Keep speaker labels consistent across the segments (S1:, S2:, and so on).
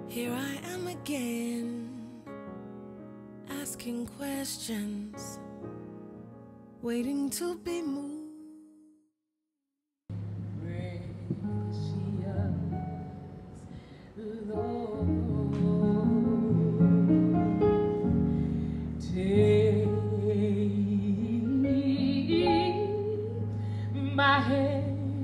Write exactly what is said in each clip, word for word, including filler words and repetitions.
S1: Here I am again, asking questions, waiting to be moved. Precious Lord, take my hand.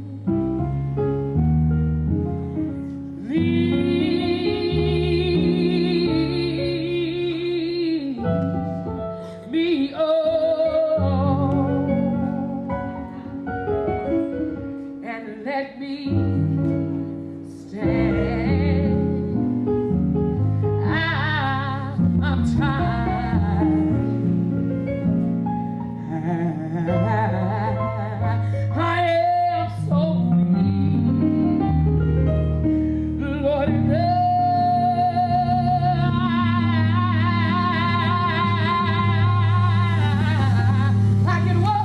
S1: Let me stand. I, I'm tired. I, I am so weak. Lord, I, I can walk.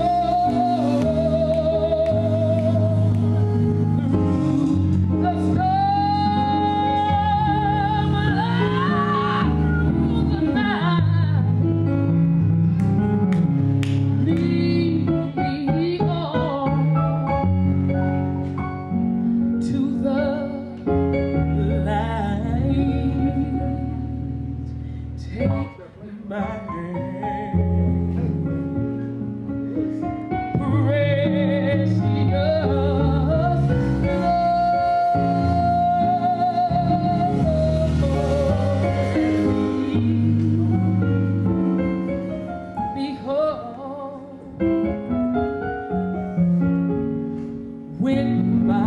S1: When my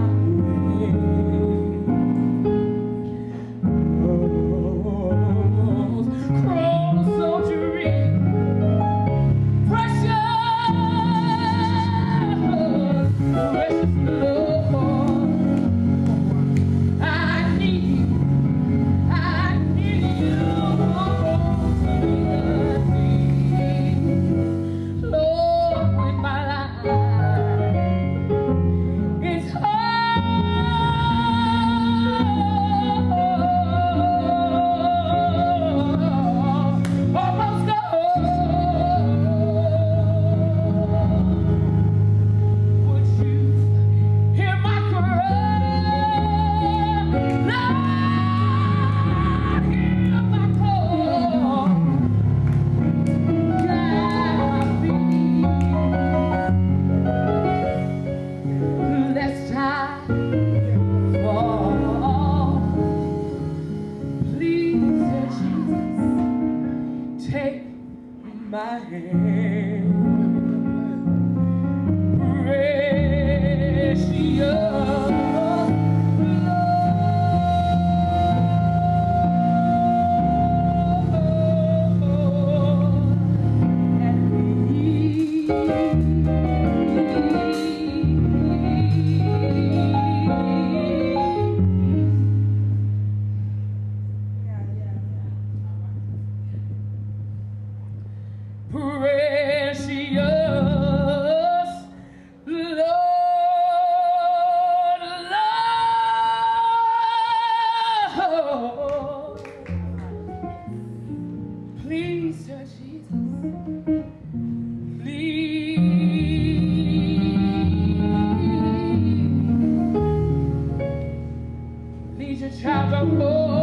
S1: rose crawls so dream, precious, precious Lord, I need, I need you to be Lord, in my life. It's almost gone. Would you hear my cry? Lord, hear my call. Guide my feet. Lest I fall. Please, dear Jesus, take my hand. Precious Lord, and lead. Precious Lord, Lord, please, Sir Jesus, please lead your child home.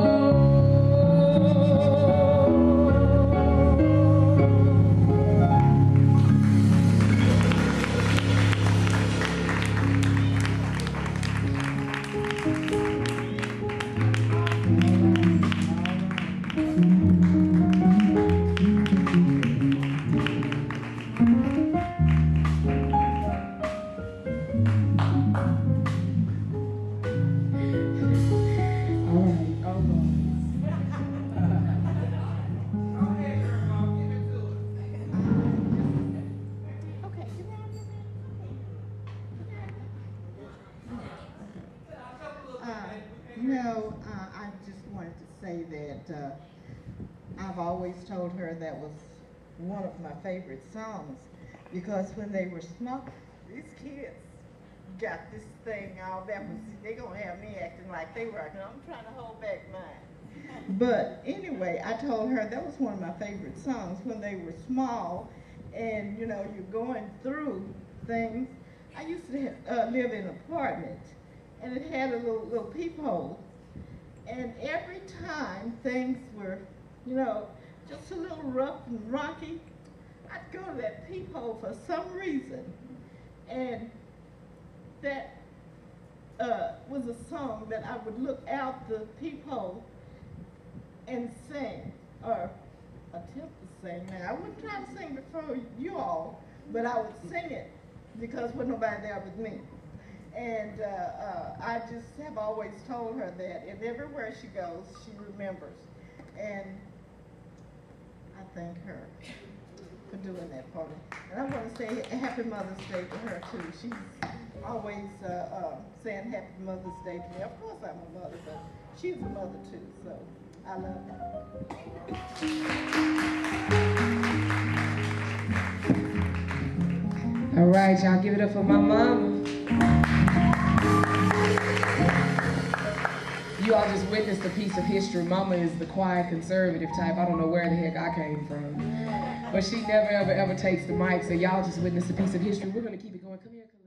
S2: No, uh, I just wanted to say that uh, I've always told her that was one of my favorite songs, because when they were small, these kids got this thing all backwards. They're going to have me acting like they were acting. I'm trying to hold back mine. But anyway, I told her that was one of my favorite songs when they were small and, you know, you're going through things. I used to have, uh, live in an apartment, and it had a little, little peephole. And every time things were, you know, just a little rough and rocky, I'd go to that peephole for some reason. And that uh, was a song that I would look out the peephole and sing, or attempt to sing. Now, I wouldn't try to sing before you all, but I would sing it because there was nobody there with me. And uh, uh, I just have always told her that, and everywhere she goes, she remembers. And I thank her for doing that for me. And I want to say a happy Mother's Day to her, too. She's always uh, uh, saying happy Mother's Day to me. Of course I'm a mother, but she's a mother, too, so I love her.
S1: All right, y'all give it up for my mama. You all just witnessed a piece of history. Mama is the quiet, conservative type. I don't know where the heck I came from. But she never, ever, ever takes the mic, so y'all just witnessed a piece of history. We're going to keep it going. Come here. Come